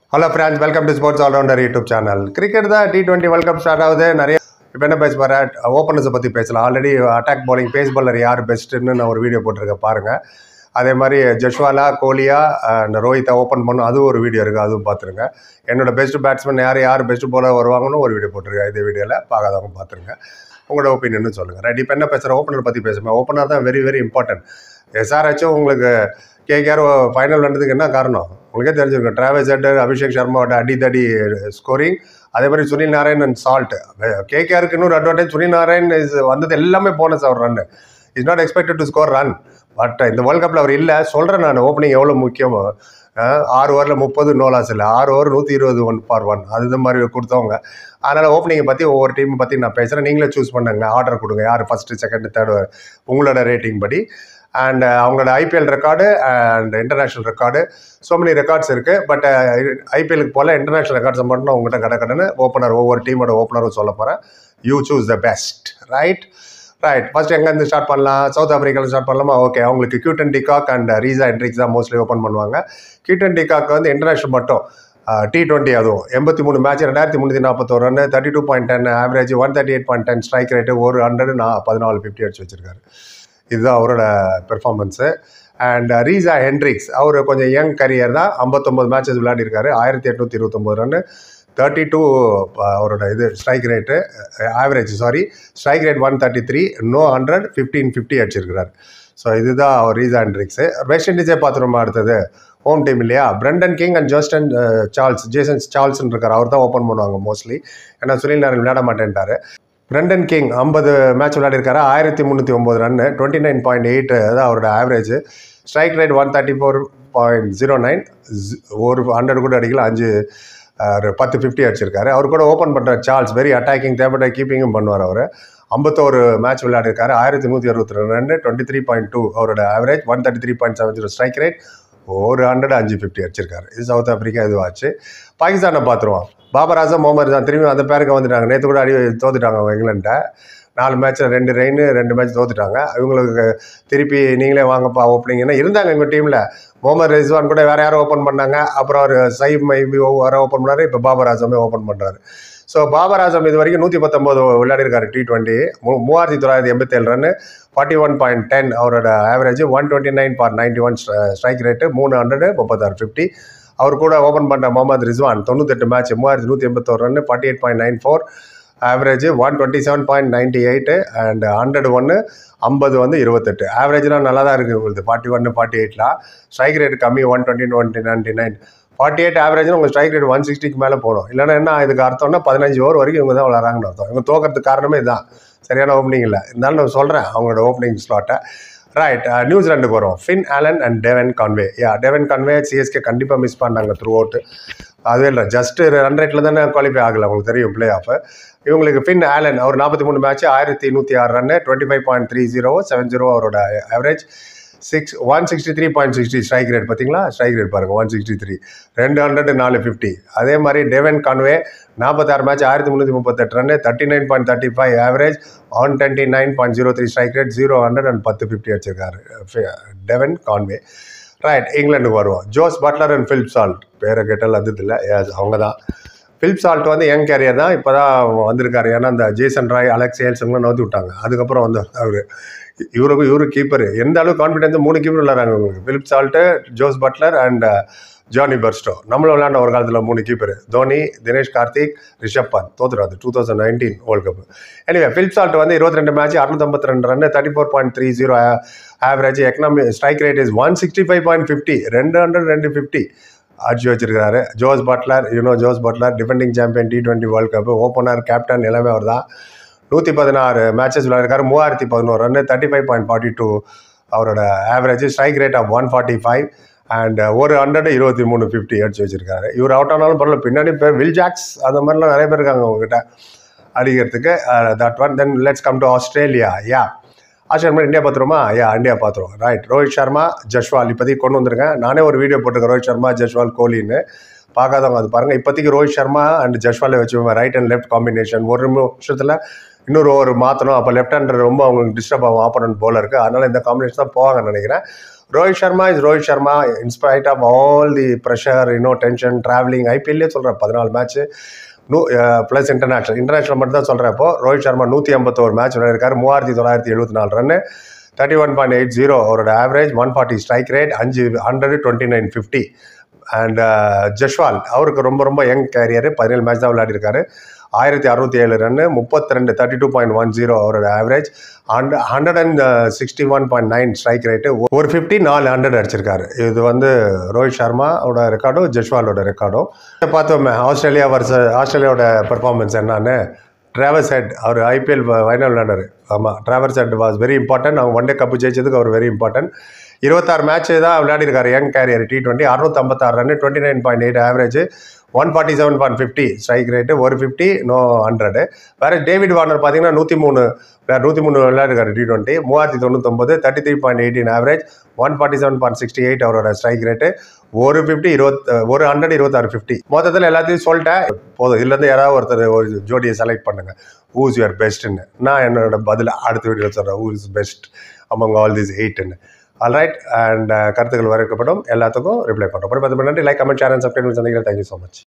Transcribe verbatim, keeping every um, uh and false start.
Hello friends, welcome to Sports All-Rounder YouTube channel. Cricket da T twenty World Cup start ஆகுது. நிறைய இப்போ என்ன பேச போற ஓப்பனர்ஸை பற்றி பேசலாம். Already attack bowling pace bowler யார் பெஸ்ட்டுன்னு நான் ஒரு வீடியோ போட்டிருக்கேன் பாருங்கள். அதே மாதிரி ஜஷ்வாலா கோலியா அண்ட் ரோஹித்தை ஓப்பன் பண்ணும் அதுவும் ஒரு வீடியோ இருக்குது, அதுவும் பார்த்துருங்க. என்னோட பெஸ்ட் பேட்ஸ்மேன் யார் யார் பெஸ்ட் பவுலர் வருவாங்கன்னு ஒரு வீடியோ போட்டிருக்கேன். இந்த வீடியோவில் பார்க்காதவங்க பார்த்துருங்க, உங்களோட ஒப்பீனியன் சொல்லுங்கள். ரைட், இப்போ என்ன பேசுகிறேன், ஓப்பனர் பற்றி பேசுவேன். ஓப்பனர் தான் வெரி வெரி இம்பார்ட்டன்ட். எஸ்ஆர்ஹெச்சும் உங்களுக்கு கேகேஆர் ஃபைனல் வந்ததுக்கு என்ன காரணம் உங்களுக்கே தெரிஞ்சிருக்கும். டிராவல்ஸ் ஹெட், அபிஷேக் சர்மாவோட அடி தடி ஸ்கோரிங், அதே மாதிரி சுனில் நாராயண் அண்ட் சால்ட். கேகேஆருக்கு இன்னொரு அட்வான்டேஜ், சுனில் நாராயண் இஸ் வந்தது எல்லாமே போனஸ் அவர் run. Is not expected to score run. But இந்த வேர்ல்ட் கப்பில் அவர் இல்லை. சொல்கிறேன் நான், ஓப்பனிங் எவ்வளோ முக்கியமோ. ஆறு ஓவரில் முப்பது நோலாஸ் இல்லை, ஆறு ஓவர் நூற்றி இருபது ஒன் ஃபார் ஒன், அது மாதிரி கொடுத்தவங்க. அதனால் ஓப்பனிங்கை பற்றி ஒவ்வொரு டீமை பற்றி நான் பேசுகிறேன். நீங்களே சூஸ் பண்ணுங்க, ஆர்டர் கொடுங்க, யார் ஃபஸ்ட்டு செகண்ட் தேர்டு உங்களோட ரேட்டிங் படி. அண்ட் அவங்களோட IPL record and international record, so many records இருக்குது. பட் ஐபிஎலுக்கு போல் இன்டர்நேஷ்னல் ரெக்கார்ட்ஸ் மட்டும் உங்கள்கிட்ட கடை கடன் ஓப்பனர் ஒவ்வொரு டீமோட ஓப்பனரும் சொல்ல போகிறேன். You choose the best. Right right first எங்கேருந்து ஸ்டார்ட் பண்ணலாம்? சவுத் ஆஃப்ரிக்காவில் ஸ்டார்ட் பண்ணலாமா? ஓகே, அவங்களுக்கு Quinton de Kock and Reeza Hendricks தான் மோஸ்ட்லி ஓப்பன் பண்ணுவாங்க. கியூட்டன் டிகாக் வந்து இன்டர்நேஷ்னல் மட்டும் டி டுவெண்ட்டி, அதுவும் எண்பத்தி மூணு மேட்ச் ரெண்டாயிரத்தி முந்நூற்றி நாற்பத்தோரு run, thirty two point ten average, one thirty eight point ten strike rate, ஒரு ஹண்ட்ரட் நான் பதினாலு ஃபிஃப்டி அடிச்சு வச்சிருக்காரு. இதுதான் அவரோட பெர்ஃபார்மன்ஸு. அண்ட் ரீசா ஹெண்ட்ரிக்ஸ் அவர் கொஞ்சம் யங் கரியர் தான், ஐம்பத்தொம்பது மேட்சஸ் விளையாடிருக்காரு, ஆயிரத்தி எட்நூற்றி இருபத்தொம்போது ரன், தேர்ட்டி டூ அவரோட இது strike rate, average sorry strike rate one thirty three, no hundred, fifteen fifty அடிச்சிருக்கிறார். ஸோ இதுதான் அவர் ரீசா ஹெண்ட்ரிக்ஸு. வெஸ்ட் இண்டீஸே பார்த்துருமா அடுத்தது ஹோம் டீம் இல்லையா? Brandon King and Johnson Charles, Jason சார்ல்ஸ்ன்னு இருக்கார், அவர் தான் ஓப்பன் பண்ணுவாங்க மோஸ்ட்லி. ஏன்னா சுனில் நாராயண் விளையாட மாட்டேன்ட்டார். பிரண்டன் கிங் ஐம்பது மேட்ச் விளையாடிருக்காரு, ஆயிரத்தி முந்நூற்றி ஒம்பது run, twenty nine point eight அதான் அவரோட average. Strike rate one thirty four point zero nine, ஒரு ஹண்ட்ரட் கூட அடிக்கல, அஞ்சு பத்து ஃபிஃப்டி அடிச்சிருக்காரு. அவர் கூட ஓப்பன் பண்ணுற சார்ல்ஸ் வெரி அட்டாக்கிங், தேவைப்பட்ட கீப்பிங்கும் பண்ணுவார். அவர் ஐம்பத்தோரு மேட்ச் விளையாடிருக்காரு, ஆயிரத்தி நூற்றி அறுபத்தி ரெண்டு run, twenty three point two அவரோட average, one thirty three point seven zero strike rate, ஒரு ஹண்ட்ரட் அஞ்சு ஃபிஃப்டி அடிச்சிருக்காரு. இது சவுத் ஆஃப்ரிக்கா இதுவாச்சு. பாகிஸ்தானை பார்த்துருவோம். பாபர் ஆசம், முகமது தான் திரும்பி அந்த பேருக்கு வந்துட்டாங்க. நேற்று கூட அடி தோத்துட்டாங்க அவங்க இங்கிலாண்டை, நாலு மேட்ச்சில் ரெண்டு ரெயின் ரெண்டு மேட்ச் தோத்துட்டாங்க. இவங்களுக்கு திருப்பி நீங்களே வாங்கப்பா ஓப்பனிங்கன்னா இருந்தாங்க எங்கள் டீமில். முகமது ரிஸ்வான் கூட வேறு யாரும் ஓப்பன் பண்ணாங்க, அப்புறம் அவர் சைப் மைபி வேறு ஓப்பன் பண்ணார், இப்போ பாபர் ஆசமே ஓப்பன் பண்ணுறாரு. ஸோ பாபர் ஆசம் இது வரைக்கும் நூற்றி பத்தொம்போது விளையாடிருக்காரு டி டுவெண்ட்டி, மூ மூவாயிரத்தி தொள்ளாயிரத்தி எண்பத்தி ஏழு run, forty one point ten அவரோட average, one twenty nine four ninety one strike rate, மூணு ஹண்ட்ரடு முப்பத்தாறு ஃபிஃப்டி. அவர் கூட ஓப்பன் பண்ணுற முகமது ரிஸ்வான் தொண்ணூத்தெட்டு மேட்ச், மூவாயிரத்தி நூற்றி எண்பத்தோரு run, forty eight point nine four average, one twenty seven point ninety eight and hundred ஒன்று, ஐம்பது வந்து இருபத்தெட்டு. ஆவரேஜ்லாம் நல்லா தான் இருக்குது உங்களுக்கு, ஃபார்ட்டி ஒன்று ஃபார்ட்டி எயிட்லாம். ஸ்ட்ரைக் ரேட் கம்மி, one twenty twenty ninety nine forty eight ஆவரேஜ்னு உங்கள் ஸ்ட்ரைக் ரேட் ஒன் சிக்ஸ்டிக்கு மேலே போகணும். இல்லைன்னா என்ன இதுக்கு அர்த்தம்னா பதினஞ்சு ஓவர் வரைக்கும் இவங்க தான் விளாட்றாங்கன்னு அர்த்தம். இவங்க தோக்கிறதுக்கு காரணமே இதுதான், சரியான ஓப்பனிங் இல்லை. இருந்தாலும் நான் சொல்கிறேன் அவங்களோட ஓப்பனிங் ஸ்லாட்டை. ரைட், நியூசிலாண்டுக்கு வரும். Finn Allen and Devon Conway. Ya Devon Conway CSK கண்டிப்பாக மிஸ் பண்ணாங்க த்ரூ அவுட்டு. அதுவே இல்லை, ஜஸ்ட்டு ரன் ரேட்டில் தானே குவாலிஃபை ஆகலை, உங்களுக்கு தெரியும் பிளே ஆஃப். இவங்களுக்கு ஃபின் ஆலன் அவர் நாற்பத்தி மூணு மேட்ச், ஆயிரத்தி நூற்றி ஆறு run, twenty five point three zero seven zero அவரோட average, six one sixty three point sixty strike rate. பார்த்தீங்களா ஸ்ட்ரைக் ரேட் பாருங்கள், ஒன் சிக்ஸ்டி த்ரீ, ரெண்டு ஹண்ட்ரட் நாலு ஃபிஃப்டி. அதே மாதிரி டெவன் கான்வே நாற்பத்தாறு மேட்ச், ஆயிரத்தி முந்நூற்றி முப்பத்தெட்டு run, thirty nine point thirty five average, one twenty nine point zero three strike rate, zero hundred and பத்து ஃபிஃப்டி அடிச்சிருக்காரு டெவன் கான்வே. ரைட், இங்கிலாண்டுக்கு வருவோம். Jos Buttler and Philip Salt, பேரை கேட்டால் அது இல்லை, அவங்க தான். ஃபிலிப் சால்ட் வந்து யங் கேரியர் தான், இப்போ தான் வந்திருக்காரு. ஏன்னா அந்த ஜேசன் ராய், அலெக்ஸ் ஏல்சன்லாம் நோத்தி விட்டாங்க, அதுக்கப்புறம் வந்து அவர் இவருக்கு இவரு கீப்பர். எந்த அளவு கான்ஃபிடென்ஸ், மூணு கீப்பர் விளாட்றாங்க உங்களுக்கு, Philip Salt, Jos Buttler and Johnny Bairstow. நம்மளும் விளையாண்ட ஒரு காலத்தில் மூணு கீப்பர், தோனி, தினேஷ் கார்த்திக், ரிஷப் பந்த். தோத்துறாது two thousand nineteen world cup. Anyway Philip Salt வந்து இருபத்தி ரெண்டு மேட்ச், அறுநூத்தம்பத்தி ரெண்டு run, thirty four point three zero average, economy strike rate is one sixty five point fifty, ரெண்டு ஹண்ட்ரட் ரெண்டு ஃபிஃப்டி அடிச்சு வச்சிருக்காரு. Jos Buttler, you know Jos Buttler, defending champion T twenty world cup, opener, captain எல்லாமே அவர் தான். நூற்றி பதினாறு matches விளையாடிருக்காரு, மூவாயிரத்தி பதினோரு run, thirty five point forty two அவரோட average, strike rate of one forty five and ஒரு ஹண்ட்ரட் இருபத்தி மூணு ஃபிஃப்டி அடிச்சு வச்சிருக்காரு. இவர் அவுட் ஆனாலும் பரவாயில்ல, பின்னாடி பேர் வில் ஜாக்ஸ் அந்த மாதிரிலாம் நிறைய பேர் இருக்காங்க உங்ககிட்ட அடிக்கிறதுக்கு. That one. Then let's come to Australia. Ya Australia India பார்த்துருமா? யா இந்தியா பார்த்துருவோம். ரைட், ரோஹித் சர்மா, ஜஸ்வால் இப்போதைக்கு கொண்டு வந்துருக்கேன். நானே ஒரு வீடியோ போட்டிருக்கேன் ரோஹித் சர்மா, ஜஸ்வால், கோலின்னு. பார்க்காதவங்க அது பாருங்கள். இப்போதைக்கு ரோஹித் சர்மா அண்ட் ஜஸ்வாலை வச்சுருவேன், ரைட் அண்ட் லெஃப்ட் காம்பினேஷன். ஒரு நிமிஷத்தில் இன்னொரு ஓவர் மாற்றணும், அப்போ லெஃப்ட் ஹேண்டர் ரொம்ப அவங்களுக்கு டிஸ்டர்ப் ஆகும் ஆப்போனன்ட் போலருக்கு, அதனால் இந்த காம்பினேஷன் தான் போவாங்கன்னு நினைக்கிறேன். Rohit Sharma is Rohit Sharma in spite of all the pressure இன்னோ டென்ஷன் ட்ராவலிங் ஐபிஎல்லே சொல்கிறேன் பதினாலு மேட்ச்சு நூ ப்ளஸ் இன்டர்நேஷனல் இன்டர்நேஷனல் மட்டும் தான் சொல்கிறேன். இப்போ ரோஹித் சர்மா நூற்றி ஐம்பத்தோரு மேட்ச் விளையாடிருக்காரு, மூவாயிரத்தி தொள்ளாயிரத்தி எழுபத்தி நாலு run, thirty one point eight zero அவரோட average, one forty strike rate, அஞ்சு hundred twenty nine fifty. And Jaiswal அவருக்கு ரொம்ப ரொம்ப யங் கேரியர், பதினேழு மேட்ச் தான் விளையாடிருக்காரு, ஆயிரத்தி அறுநூத்தி ஏழு ரன்னு, முப்பத்தி ரெண்டு thirty two point one zero அவரோட ஆவரேஜ், ஹண்ட் hundred and sixty one point nine strike rate, ஒரு ஃபிஃப்டி நாலு ஹண்ட்ரட் அடிச்சிருக்காரு. இது வந்து ரோஹித் சர்மாவோட ரெக்கார்டும் ஜஸ்வாலோட ரெக்கார்டும். பார்த்தோமே ஆஸ்திரேலியா வர்ச ஆஸ்திரேலியாவோட பெர்ஃபார்மன்ஸ் என்னன்னு. டிராவர்ஸ் ஹெட் அவர் ஐபிஎல் ஃபைனல் விளையாடாரு. ஆமாம், Travis Head was very important. அவங்க ஒன் டே கப்பு ஜெயிச்சதுக்கு அவர் வெரி இம்பார்ட்டன்ட். இருபத்தாறு மேட்ச் தான் விளையாடிருக்காரு யங் கேரியர் டி டுவெண்ட்டி, அறுநூத்தி ஐம்பத்தாறு run, twenty nine point eight average, one forty seven point fifty strike rate, ஒரு ஃபிஃப்டி நோ ஹண்ட்ரடு. வேறு டேவிட் வார்னர் பார்த்தீங்கன்னா நூற்றி மூணு நூற்றி மூணு விளையாடுறாரு டி டுவெண்ட்டி, மூவாயிரத்தி தொண்ணூத்தொம்பது, thirty three point eighteen average, one forty seven point sixty eight அவரோட ஸ்ட்ரைக் ரேட்டு, ஒரு ஃபிஃப்டி இருபத்தி ஒரு ஹண்ட்ரட் இருபத்தாறு ஃபிஃப்டி. மொத்தத்தில் எல்லாத்தையும் சொல்லிட்டேன் போதும். இதுலேருந்து யாராவது ஒருத்தர் ஒரு ஜோடியை செலக்ட் பண்ணுங்கள், ஹூஸ் யுவர் பெஸ்ட்டுன்னு. நான் என்னோட பதில் அடுத்த வீடியோ சொல்கிறேன், who is best among all these எயிட்னு. ஆல்ரைட், அண்ட் கருத்துக்கள் வரவேற்கப்படும், எல்லாத்துக்கும் ரிப்ளை பண்ணுறோம். அப்புறம் பத்து நன்றி. Like, comment, share and subscribe சந்திக்கிறேன். Thank you so much.